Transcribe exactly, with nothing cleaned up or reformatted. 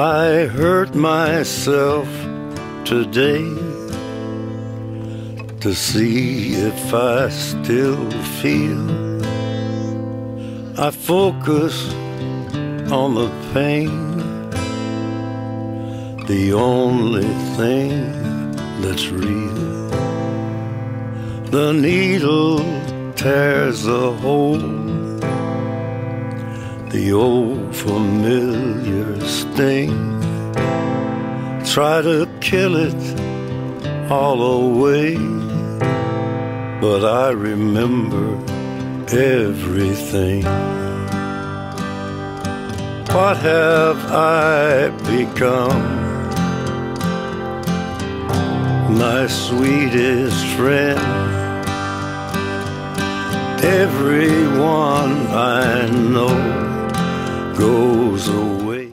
I hurt myself today to see if I still feel. I focus on the pain, the only thing that's real. The needle tears a hole, the old familiar sting. Try to kill it all away, but I remember everything. What have I become? My sweetest friend. Everyone I know goes away